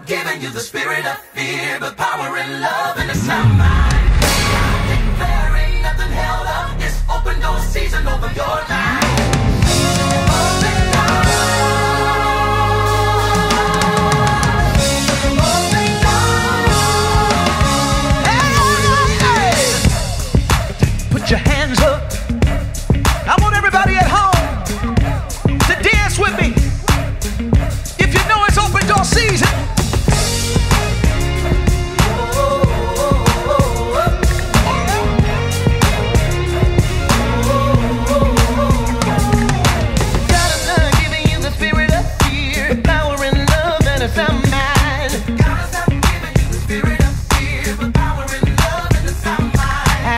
giving you the spirit of fear, but power and love and a sound mind. There ain't nothing held up. It's open door season over your life. Put your hands up. I want everybody at home to dance with me. If you know it's open door season. God is not giving you the spirit of fear, power and love and a sound mind. God is not giving you the spirit of fear, but power and love and a sound mind.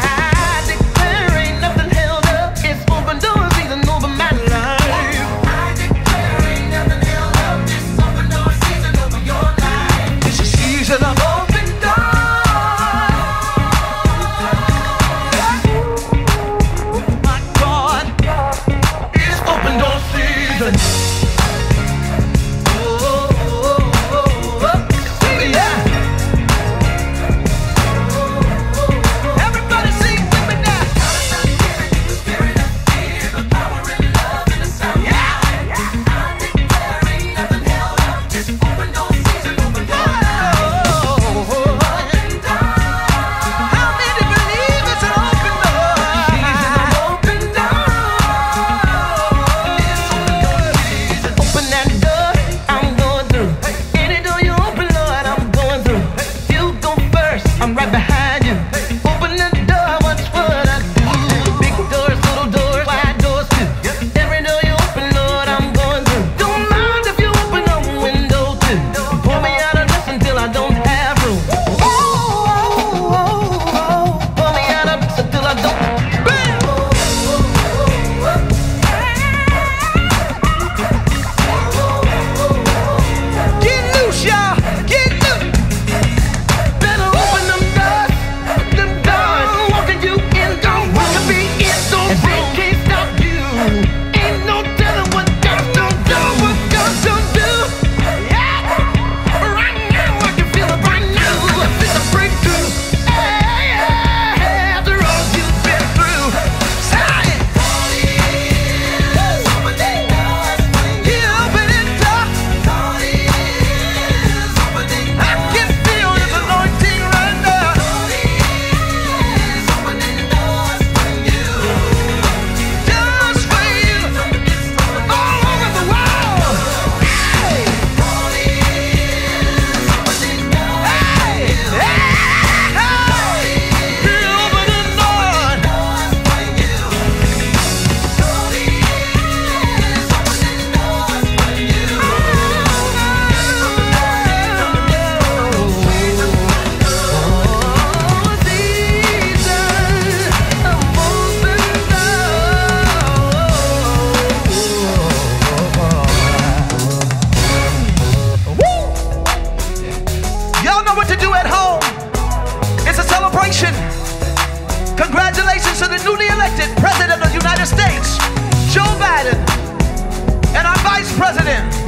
Congratulations to the newly elected President of the United States, Joe Biden, and our Vice President,